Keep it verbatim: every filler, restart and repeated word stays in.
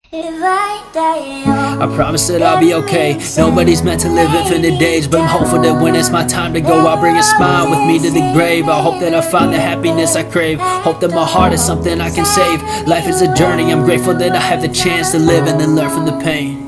If I die young, I promise that I'll be okay. Nobody's meant to live infinite days, but I'm hopeful that when it's my time to go, I'll bring a smile with me to the grave. I hope that I find the happiness I crave. Hope that my heart is something I can save. Life is a journey, I'm grateful that I have the chance to live and then learn from the pain.